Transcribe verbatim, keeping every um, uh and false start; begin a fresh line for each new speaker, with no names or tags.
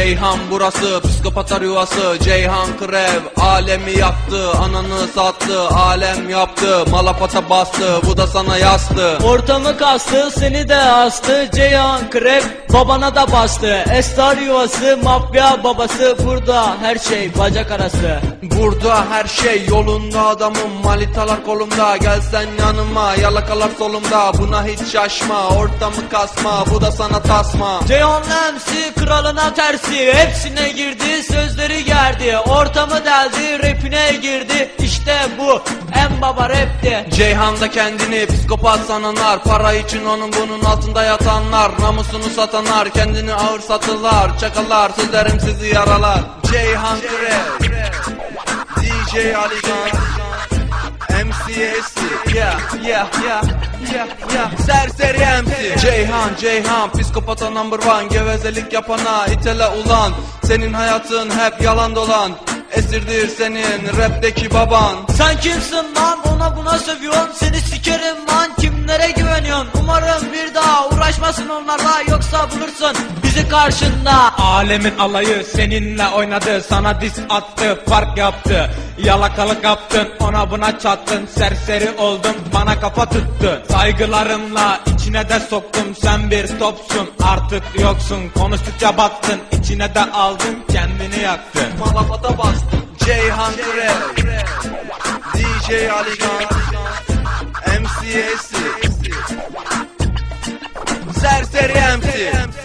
Ceyhan burası, psikopatlar yuvası. Ceyhan Krev alemi yaktı, ananı sattı, alem yaptı, malapata bastı, bu da sana yastı.
Ortamı kastı, seni de astı. Ceyhan Krev babana da bastı. Estar yuvası, mafya babası. Burada her şey bacak arası.
Burada her şey yolunda adamım, malitalar kolumda. Gelsen yanıma, yalakalar solumda. Buna hiç şaşma, ortamı kasma, bu da sana tasma.
Ceyhan M C kralına tersi, hepsine girdi, sözleri gerdi. Ortamı deldi, rapine girdi. İşte bu en baba rapti.
Ceyhan'da kendini psikopat sananlar, para için onun bunun altında yatanlar, namusunu satanlar, kendini ağır satılar, çakalar, sözlerim sizi yaralar. Ceyhan Krev, D J Alican, M C Esi, yeah yeah yeah yeah yeah, serseri M C. Ceyhan Ceyhan psikopata number one, gevezelik yapana itele ulan. Senin hayatın hep yalan dolan, esirdir senin rapteki baban.
Sen kimsin lan, ona buna sövüyorsun, seni sikerim lan, kimlere güveniyorsun? Umarım bir daha uğraşmasın onlarla, yoksa bulursun bizi karşında.
Alemin alayı seninle oynadı, sana diss attı, fark yaptı. Yalakalık yaptın, ona buna çattın, serseri oldum, bana kafa tuttun. Saygılarımla içine de soktum, sen bir topsun, artık yoksun. Konuştukça baktın, içine de aldın, kendini yaktın.
Malapata bastın. Ceyhan Krev, D J Alican, M C Esi, serseri M C.